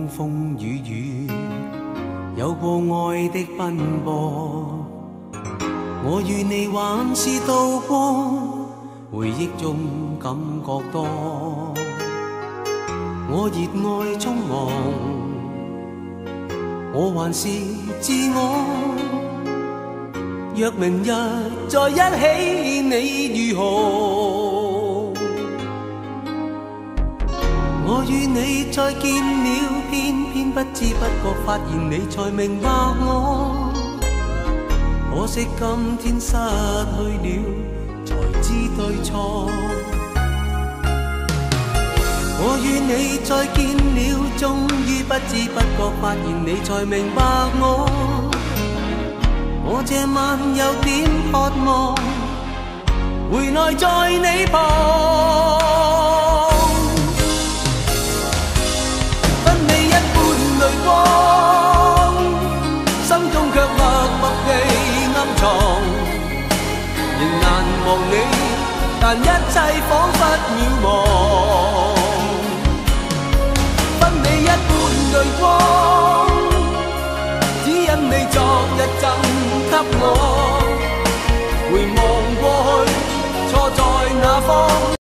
风风雨雨，有过爱的奔波。我与你還是渡過，回憶中感覺多。我熱愛匆忙，我還是自我。若明日在一起，你如何？我與你再見了，偏偏不知不覺發現你才明白我。可惜今天失去了，才知對錯。我與你再見了，終於不知不覺發現你才明白我。我這晚有點渴望，回來在你旁，分你一半淚光，心中卻默默地暗藏。仍難忘你，但一切彷彿渺茫。